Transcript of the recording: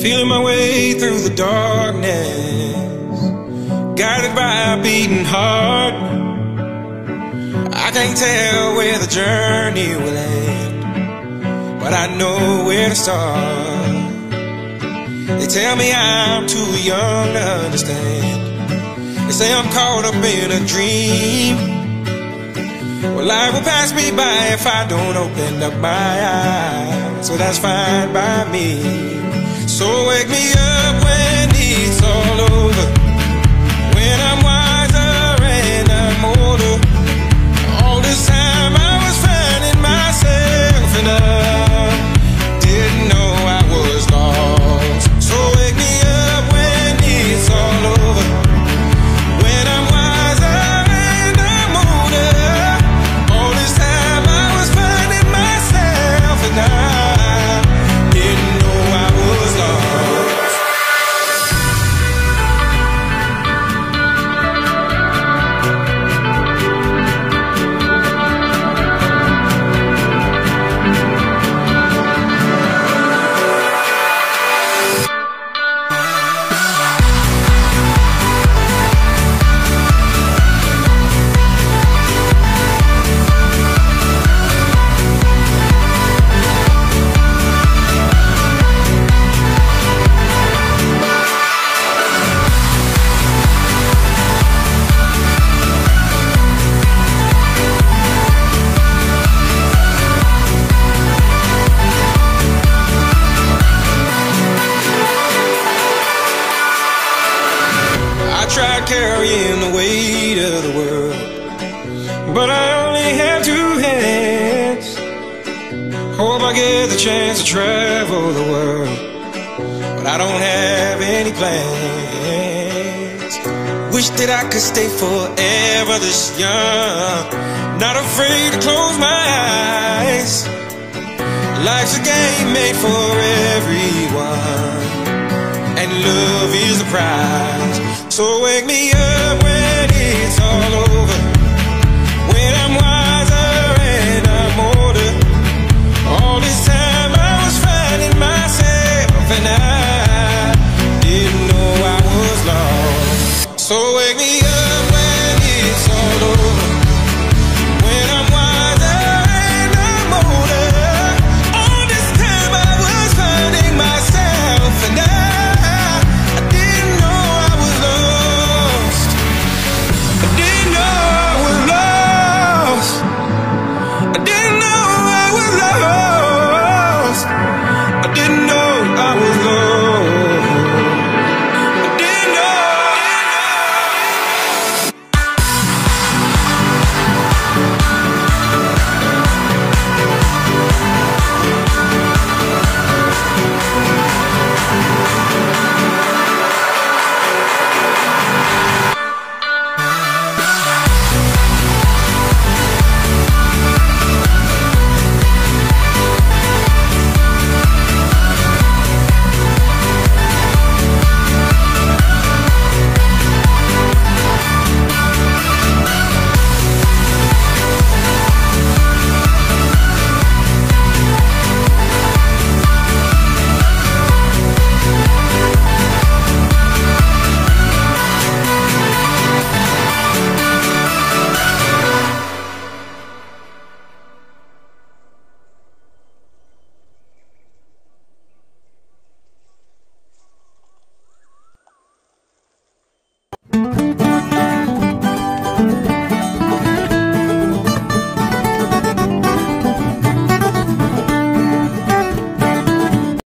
Feeling my way through the darkness, guided by a beating heart. I can't tell where the journey will end, but I know where to start. They tell me I'm too young to understand. They say I'm caught up in a dream. Well, life will pass me by if I don't open up my eyes, so that's fine by me. So wake me up when it's all over, when I'm wiser and I'm older. All this time I was finding myself and I didn't know I was lost. So wake me up when it's all over, when I'm wiser and I'm older. All this time I was finding myself and I didn't know I was lost. I tried carrying the weight of the world, but I only have two hands. Hope I get the chance to travel the world, but I don't have any plans. Wish that I could stay forever this young, not afraid to close my eyes. Life's a game made for everyone, and love is the prize. So wake me up